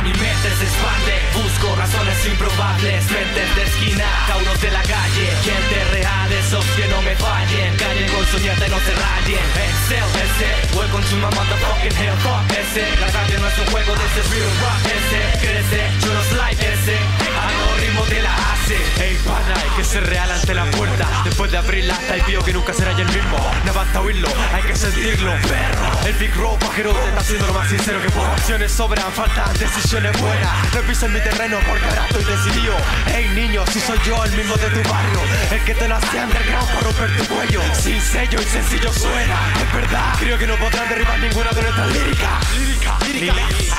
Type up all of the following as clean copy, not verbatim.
mi mente se expande, busco razones improbables, mentes de esquina, cauros de la calle, gente real, esos que no me fallen, calle con su nieta y no se rayen. Excel, ese, welcome to my motherfucking hell, fuck ese, la radio no es un juego, this is real rock, ese, crece, yo no slide, ese, hago ritmo de la hace. Ey pana, hay que ser real ante la puerta. Después de abrirla hasta el pío que nunca será ya el mismo. No basta oírlo, hay que sentirlo. Perro, el Big Row pajero está siendo lo más sincero que puedo. Acciones sobran, faltan decisiones buenas. No piso en mi terreno porque ahora estoy decidido. Ey niño, si soy yo el mismo de tu barrio, el que te lo hacía underground para romper tu cuello. Sin sello y sencillo suena, es verdad. Creo que no podrán derribar ninguna de nuestras líricas. Lírica.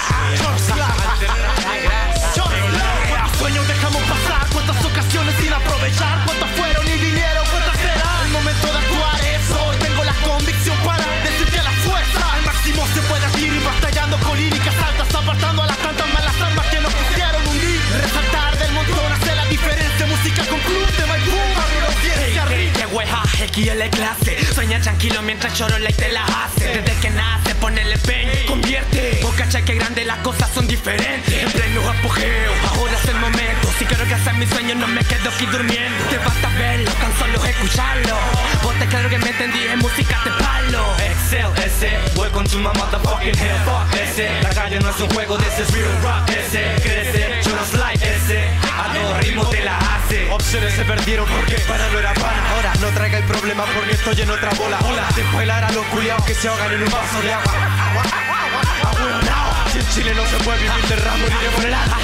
¿Cuántos sueños dejamos pasar? ¿Cuántas ocasiones sin aprovechar? ¿Cuántas fueron y vinieron? ¿Cuántas serán? El momento de actuar es hoy. Tengo la convicción para decirte a la fuerza. Al máximo se puede ir batallando con líricas altas, apartando a las tantas malas armas que nos quisieron hundir. Resaltar del montón hace la diferencia. Música con club de Maipú, los 10 arriba. XL clase, sueña tranquilo mientras lloro la y te la hace. Desde que nace pone el empeño, convierte. Vos cachai que grande las cosas son diferentes. En pleno apogeo, ahora es el momento. Si quiero que hacer mis sueños no me quedo aquí durmiendo. Te basta verlo, tan solo escucharlo. Vos te claro que me entendí, en música te palo. Excel, ese, welcome to my motherfucking hell, fuck ese, la calle no es un juego, this is real rock, ese, crece, yo no slide, ese, hago ritmo de la hace. Opciones se perdieron porque para no era pan. Ahora no traigáis problemas porque estoy en otra bola. Hola, de bailar a los culiados que se ahogan en un vaso de agua. Si en Chile no se puede vivir de ramo ni de moneda.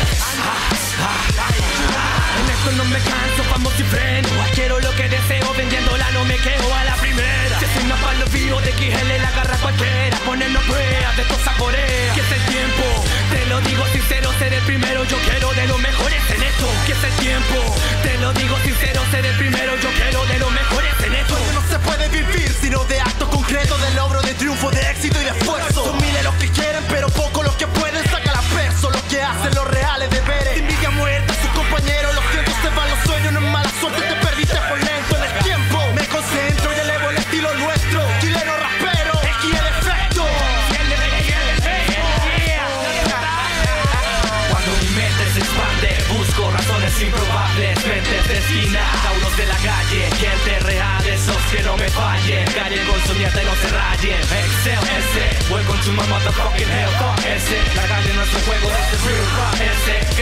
En esto no me canso, vamos y freno. Quiero lo que deseo, vendiéndola no me quedo a la primera. Si es una palo vivo de XL la agarra cualquiera. Ponernos pruebas, de esto saborea. Que es el tiempo, te lo digo sincero, ser el primero. Yo quiero de los mejores en esto. Que es el tiempo, te lo digo sincero, ser el primero. Yo quiero de los mejores en esto. Porque no se puede vivir sino de actos concretos, de logro, de triunfo, de éxito y de esfuerzo. Son miles los que quieren, pero pocos los que pueden. Saca la peso, los que hacen los reales deberes. Envidia muerta, sus compañeros, los siento, se van los sueños. No es mala suerte, te perdiste por lento en el tiempo. Me concentro y elevo el estilo nuestro. Chileno rapero, X el efecto. Cuando mi mente se expande, busco razones improbables, mentes de esquina, cauros de la calle, gente real, esos que no me fallen, calle con su nieta y no se rayen. Excel, ese, welcome to my motherfucking hell, fuck ese, la calle no es un juego, this is real rock, ese,